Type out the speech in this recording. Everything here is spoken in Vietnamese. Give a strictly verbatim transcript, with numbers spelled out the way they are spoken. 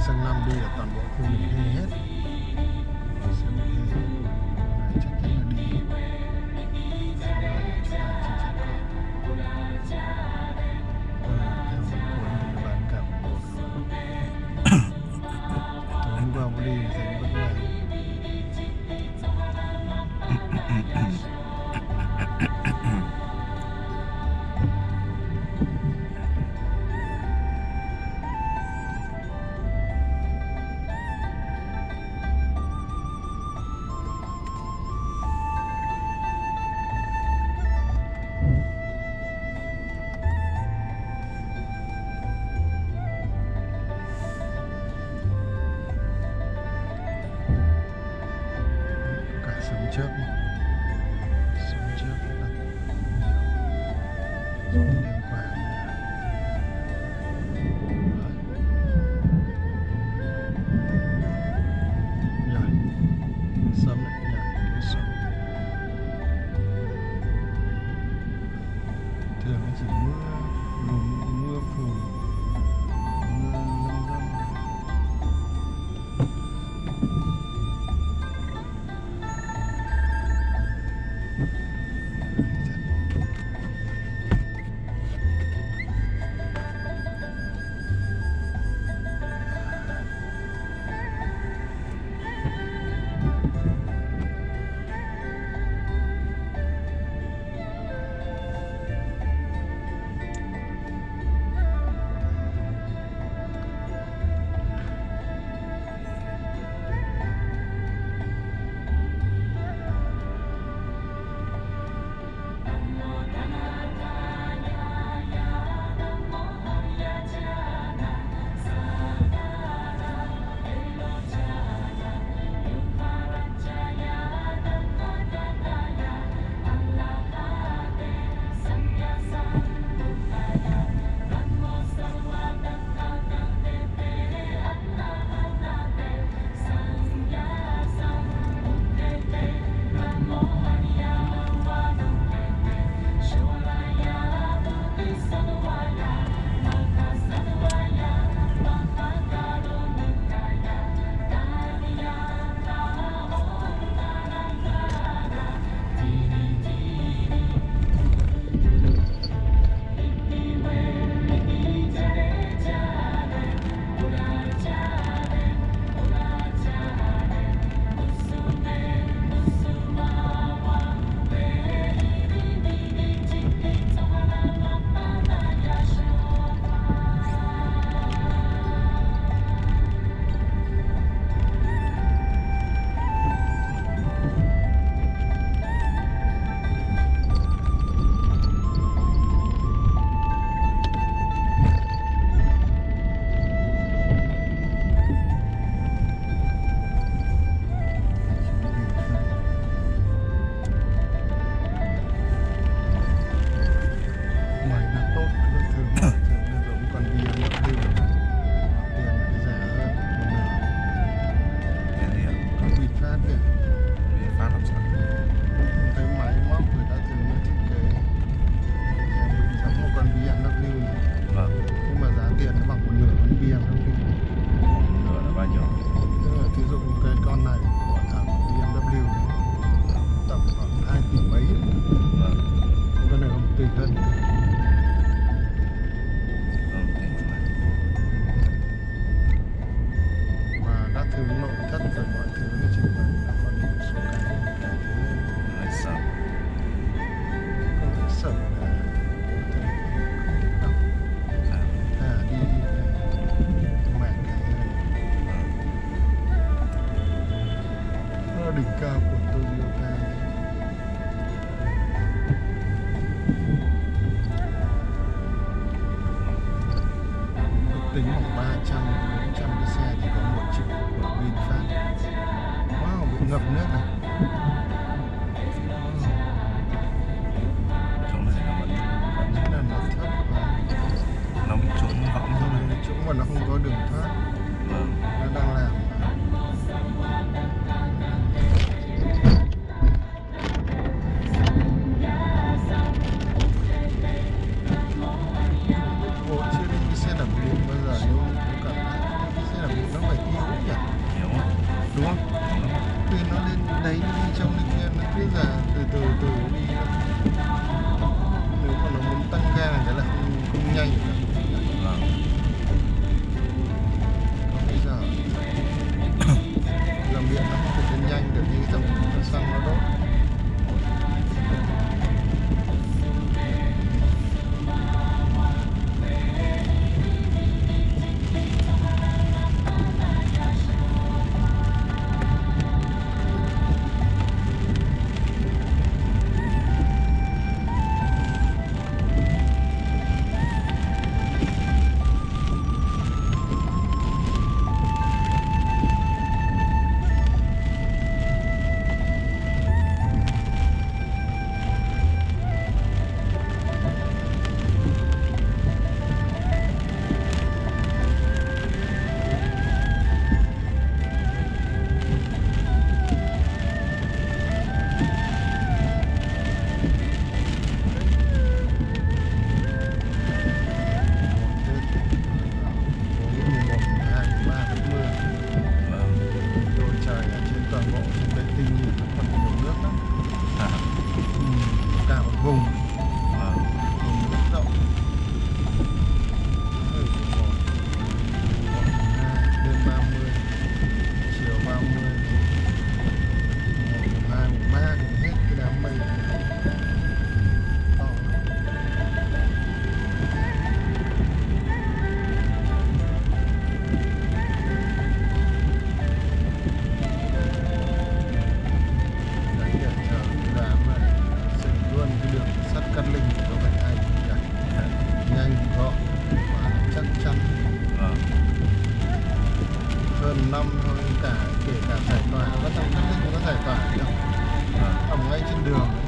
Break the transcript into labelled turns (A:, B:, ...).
A: sang năm đi là toàn bộ khu bị hê hết. Sẽ bị hê hết. Này chắc chắn là đi. Sang năm chúng ta chỉ sẽ có. Ờ, theo mình cuốn thì nó bán cả một bột luôn. Tối hôm qua có đi thì thấy vẫn là sớm trước sớm trước rất là nhiều giống như đêm qua rồi sớm đấy nhỉ, cái sớm thường nó chỉ mưa mưa mưa phùn mưa lâm lâm. Đỉnh cao của Toyota. Ước tính khoảng ba trăm bốn trăm cái xe thì có một chiếc của VinFast. Wow, bị ngập nước này.
B: Chỗ này nó vẫn
A: Rất là nó thấp và
B: nó bị trũng võng
A: trong này chỗ mà nó không có đường thoát.
B: vâng.
A: Nó đang làm chưa đi xe đạp điện bao giờ, nhưng có cảm giác xe đạp điện nó đấy đi trong linh kia nó cứ giả từ từ từ đi. Nếu mà nó muốn tăng ga thì là không, không nhanh được.
B: Vâng.
A: Còn bây giờ dòng điện nó không thể lên nhanh được như dòng xăng nó đốt. Vùng vùng rất rộng. Đêm ba mươi, chiều ba mươi, mùng hai, mùng ba thì hết cái đám mây to. Đấy để chờ cái đám này xây luôn cái đường sắt Cát Linh có phải ai cả, nhanh gọn và chắc chắn. Hơn năm thôi, cả kể cả giải tỏa có trong Cát Linh có giải tỏa được, ẩm ngay trên đường.